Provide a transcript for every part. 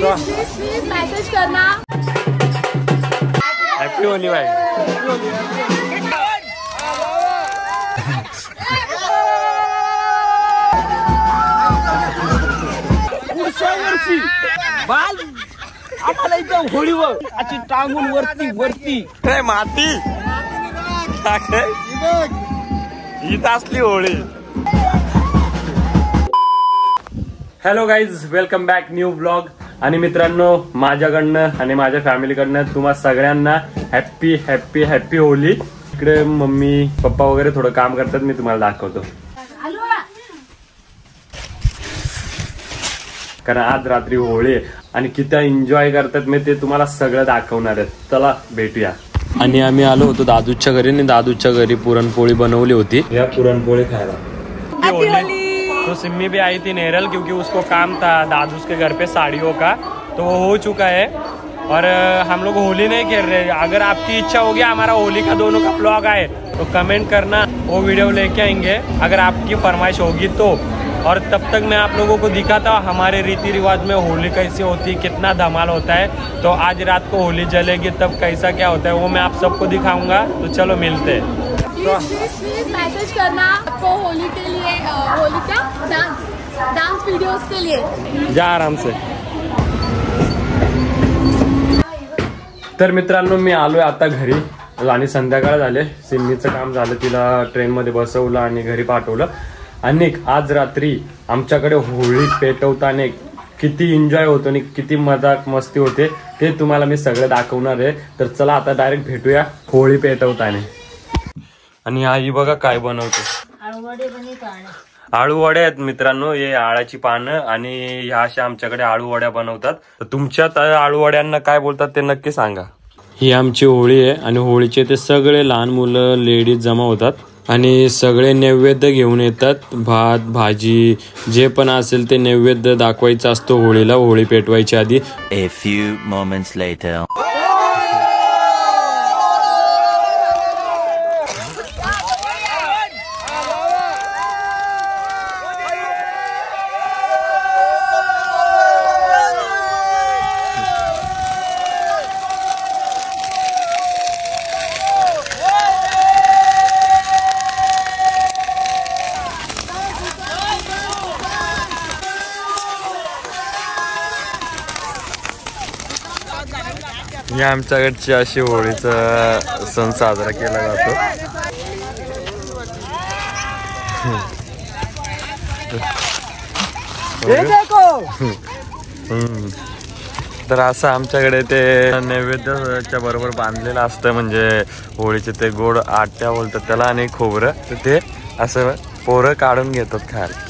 Please message करना। Happy Holi भाई। बाल आम्हाला इथं होळीवर अशी टांगून वरती माती इथं असली Holi. Hello guys, welcome back new blog. आणि मित्रांनो, माझ्याकडनं आणि माझ्या फॅमिलीकडनं तुम्हा सगळ्यांना हॅप्पी हॅप्पी हॅप्पी होली। इकडे मम्मी पप्पा वगैरे थोडं काम करतात, मी तुम्हाला दाखवतो। कारण आज रात्री होळी आहे आणि किती एन्जॉय करतात मी ते तुम्हाला सगळं दाखवणार आहे। चला भेटूया। आणि आम्ही आलो होतो दादूच्या घरी आणि दादूच्या घरी पुरणपोळी बनवली होती। या पुरणपोळी खायला तो सिम्मी भी आई थी नेरल, क्योंकि उसको काम था दादू के घर पे साड़ियों का, तो वो हो चुका है। और हम लोग होली नहीं खेल रहे। अगर आपकी इच्छा होगी हमारा होली का दोनों का ब्लॉग आए तो कमेंट करना, वो वीडियो लेके आएंगे अगर आपकी फरमाइश होगी तो। और तब तक मैं आप लोगों को दिखाता हूँ हमारे रीति रिवाज में होली कैसी होती, कितना धमाल होता है। तो आज रात को होली जलेगी तब कैसा क्या होता है वो मैं आप सबको दिखाऊंगा। तो चलो मिलते हैं। प्लीज मैसेज करना आपको होली के लिए, होली क्या डांस वीडियोस के लिए। जा आराम से। तर मित्रांनो, मी आलोय आता घरी आणि संध्याकाळ झाले। सिम्मीचं काम झालं, तिला ट्रेन मध्ये बसवलं आणि घरी पाठवलं। आणि आज रात्री आमच्याकडे होळी पेटवताना किती एन्जॉय होतो आणि किती मजाक मस्ती होते ते तुम्हाला मी सगळं दाखवणार आहे। तर चला आता डायरेक्ट भेटूया होळी पेटवताना। आणि आई बघा काय बनवते, आळू वड्या आहेत मित्रांनो। हे आळाची पानं आणि ह्या अशा आमच्याकडे आळू वड्या बनवतात। तर तुमच्यात आळू वड्यांना काय बोलतात ते नक्की सांगा। ही आमची होळी आहे आणि होळीचे ते सगळे लहान मुलं लेडीज जमा होतात आणि सगळे नैवेद्य घेऊन येतात। भात भाजी जे पण असेल ते नैवेद्य दाखवायचा असतो होळीला, होळी पेटवायच्या आधी। A few moments later. या आमच्याकडची अशी होळीचा सण साजरा केला जातो। तर असं आमच्याकडे ते नैवेद्याच्या बरोबर बांधलेलं असतं, म्हणजे होळीचे ते गोड आट्या बोलतात त्याला आणि खोबरं, तर ते असं पोरं काढून घेतात खायला।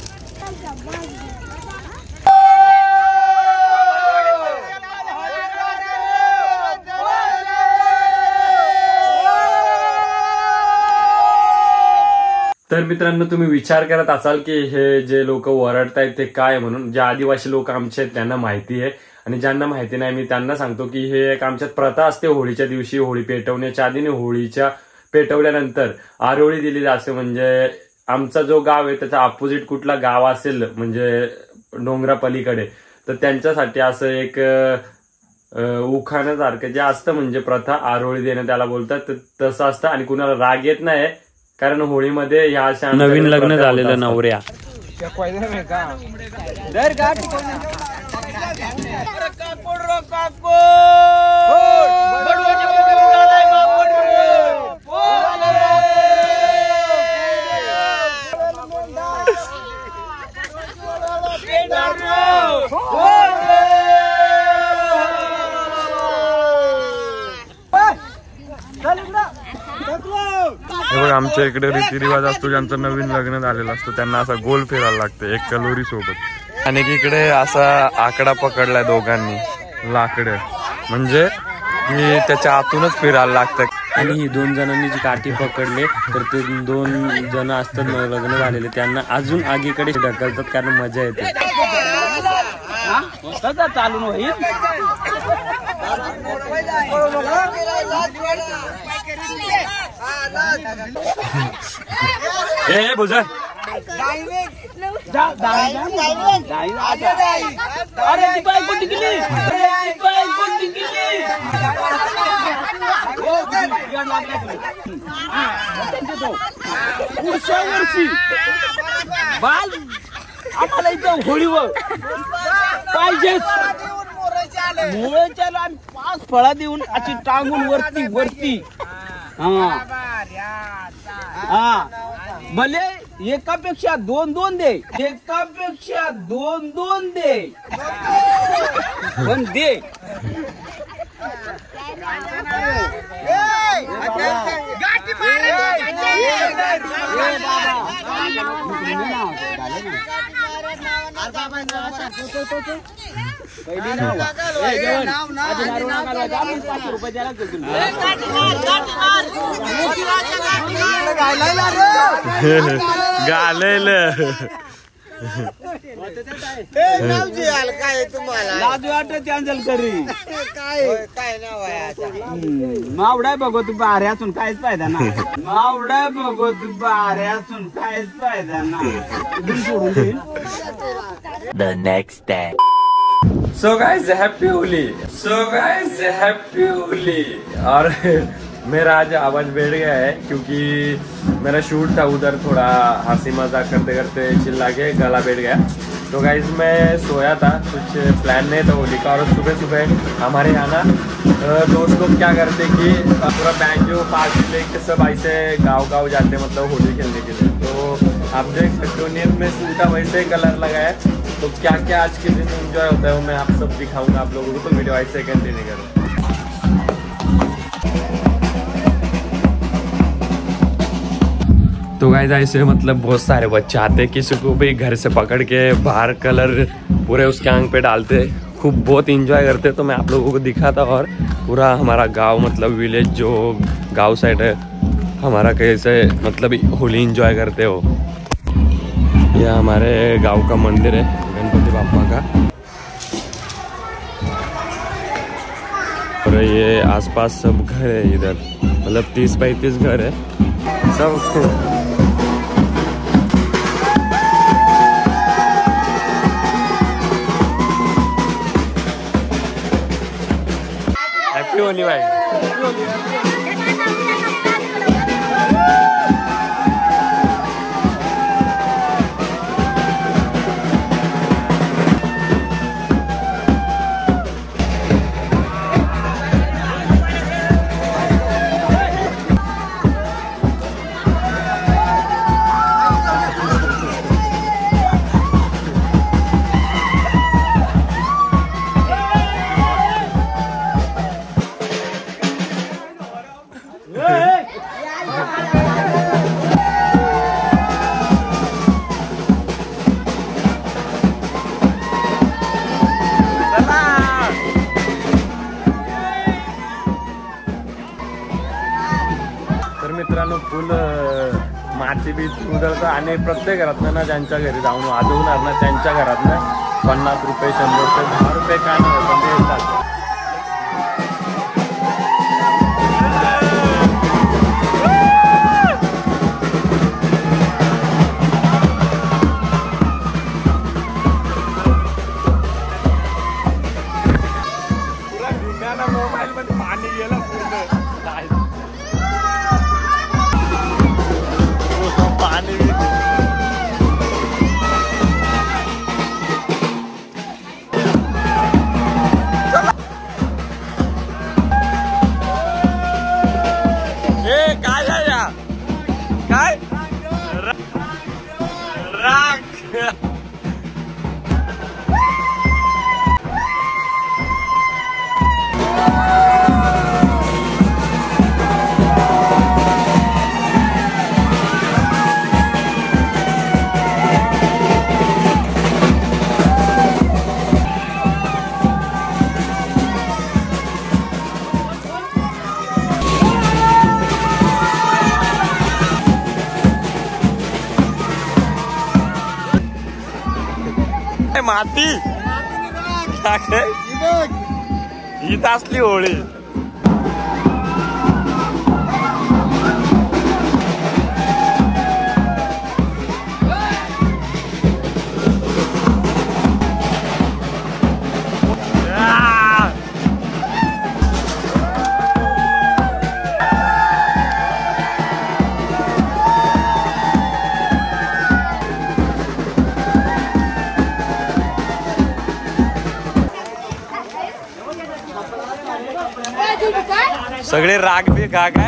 तर मित्रांनो, तुम्ही विचार करत असाल की हे जे लोक ओरडतायत ते काय म्हणून। जे आदिवासी लोक आमचे आहेत त्यांना माहिती आहे, आणि ज्यांना माहिती नाही मी त्यांना सांगतो की हे एक आमच्यात प्रथा असते। होळीच्या दिवशी होळी पेटवण्याच्या आधी होळीच्या पेटवल्यानंतर आरोळी दिली जाते। म्हणजे आमचा जो गाव आहे त्याचा अपोजिट कुठला गाव असेल म्हणजे डोंगरा पलीकडे, तर त्यांच्यासाठी असं एक उखाण्यासारखं जे असतं म्हणजे प्रथा, आरोळी देणं त्याला बोलतात, तसं असतं। आणि कुणाला राग येत नाही कारण होळीमध्ये ह्या अशा नवीन लग्न झालेलं नवऱ्या आमच्या इकडे रीतिरिवाज असतो, ज्यांचं नवीन लग्न झालेलं असतं त्यांना असा गोल फिरायला लागतं एक कलोरी सोबत। आणि इकडे असा आकडा पकडलाय दोघांनी लाकडं, म्हणजे की त्याच्या आतूनच फिरायला लागतं। आणि ही दोन जणांनी जी काठी पकडले तर ते दोन जण असतात लग्न झालेले, त्यांना अजून आगीकडे ढकलतात कारण मजा येते। चालून होईल ए बुझा अरे ती बायको टिकली, अरे ती बायको टिकली. पुढच्या वर्षी बाल आम्हाला इथं होळीवर पाहिजेच. मोळ्याच्या आणि 5 फळा देऊन अशी टांगून वरती वरती. हा भले एकापेक्षा 2-2 दे, एकापेक्षा 2-2 दे, पण दे. लाज वाटत कॅन्सल करी. काय नाव आहे मावडा बघत बाऱ्यातून काहीच फायदा ना. मावडा बघत बाऱ्यातून काहीच फायदा ना. The next day. So guys, happy Holi. और मेरा आज आवाज बैठ गया है क्योंकि मेरा शूट था उधर, थोड़ा हंसी मजाक करते करते चिल्ला के गला बैठ गया. तो गाइज मैं सोया था, कुछ प्लान नहीं था होली का. और सुबह सुबह हमारे यहाँ ना दोस्त लोग क्या करते कि पूरा बैंजो पार्टी लेके सब ऐसे गाँव जाते, मतलब होली खेलने के लिए. तो आप देख सकते हो नींद में सूटा वैसे कलर लगाया. तो क्या क्या आज के दिन एंजॉय होता है वो मैं आप सब दिखाऊंगा आप लोगों को. तो वीडियो ऐसे कंटिन्यू करो. तो गाइस ऐसे मतलब बहुत सारे बच्चे आते, किसी को भी घर से पकड़ के बाहर कलर पूरे उसके आंग पे डालते, खूब बहुत इंजॉय करते. तो मैं आप लोगों को दिखाता. और पूरा हमारा गांव मतलब विलेज जो गांव साइड है हमारा, कैसे मतलब होली इंजॉय करते हो. यह हमारे गांव का मंदिर है गणपति बाप्पा का. और ये आसपास सब घर है इधर, मतलब 30-35 घर है सब. हैप्पी होली भाई. मित्रांनो फुल माती बी उधळतं आणि प्रत्येक घरातनं ना ज्यांच्या घरी जाऊन वाजवणार ना त्यांच्या घरातनं 50 रुपये 100 रुपये 10 रुपये काय नाही पण ते येतात. माती हीच असली होळी. सगळे राग बी का काय.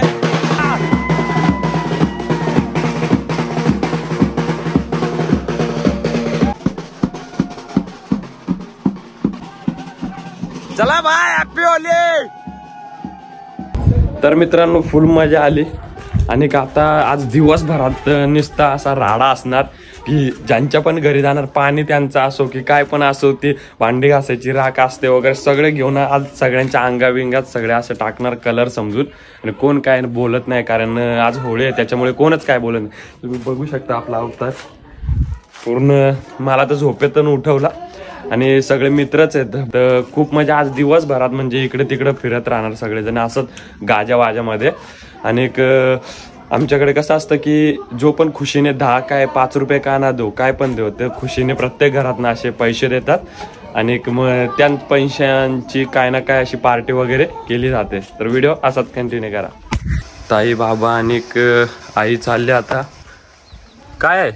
चला बाय, हॅपी होली. तर मित्रांनो फुल मजा आली आणि आता आज दिवसभरात नुसता असा राडा असणार की ज्यांच्या पण घरी जाणार पाणी त्यांचं असो की काय पण असो, ते भांडी घासायची राख असते वगैरे सगळे घेऊन आज सगळ्यांच्या अंगाविंगात सगळे असं टाकणार कलर समजून. आणि कोण काय बोलत नाही कारण आज होळी आहे त्याच्यामुळे कोणच काय बोलत नाही. तुम्ही बघू शकता आपला अवतार पूर्ण. मला तर झोपेतून उठवला आणि सगळे मित्रच आहेत. तर खूप मजा आज दिवसभरात म्हणजे इकडे तिकडे फिरत राहणार सगळेजण असंच गाजा वाजामध्ये. आणि आमच्याकडे कसं असतं की जो पण खुशीने 10 काय 5 रुपये का ना देऊ काय पण देऊ, तर खुशीने प्रत्येक घरात ना असे पैसे देतात आणि मग त्या पैशांची काय ना काय अशी पार्टी वगैरे केली जाते. तर व्हिडिओ असाच कंटिन्यू करा. ताई बाबा आणि आई चालले आता. काय आहे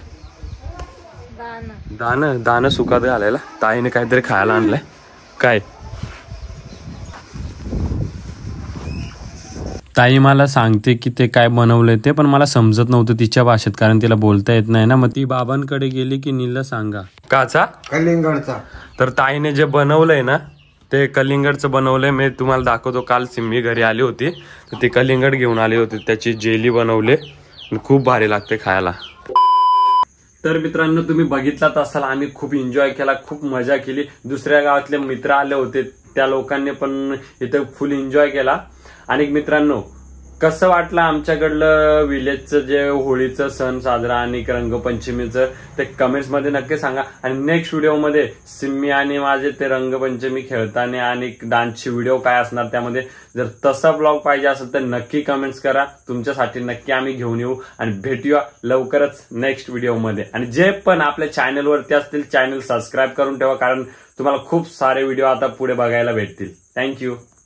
दाणं सुकात घालायला. ताईने काहीतरी खायला आणलंय. काय ताई मला सांगते की ते काय बनवलंय ते, पण मला समजत नव्हतं तिच्या भाषेत कारण तिला बोलता येत नाही ना. मग ती बाबांकडे गेली की नीला सांगा. काचा कलिंगडचा. तर ताईने जे बनवलंय ना ते कलिंगडचं बनवलंय. मी तुम्हाला दाखवतो. काल सिम्मी घरी आली होती तर ती कलिंगड घेऊन आली होती, त्याची जेली बनवले. खूप भारी लागते खायला. तर मित्रांनो तुम्ही बघितलात असाल आम्ही खूप एन्जॉय केला, खूप मजा केली. दुसऱ्या गावातले मित्र आले होते त्या लोकांनी पण इथे फुल एन्जॉय केला. आणि मित्रांनो कसं वाटलं आमच्याकडलं विलेजचं जे होळीचं सण साजरा आणि रंगपंचमीचं ते कमेंट्स मध्ये नक्की सांगा. आणि नेक्स्ट व्हिडिओमध्ये सिम्मी आणि माझे ते रंगपंचमी खेळताना आणि डान्सची व्हिडिओ काय असणार त्यामध्ये जर तसा ब्लॉग पाहिजे असेल तर नक्की कमेंट्स करा. तुमच्यासाठी नक्की आम्ही घेऊन येऊ आणि भेटूया लवकरच नेक्स्ट व्हिडिओमध्ये. आणि जे पण आपल्या चॅनलवरती असतील चॅनल सबस्क्राईब करून ठेवा कारण तुम्हाला खूप सारे व्हिडिओ आता पुढे बघायला भेटतील. थँक्यू.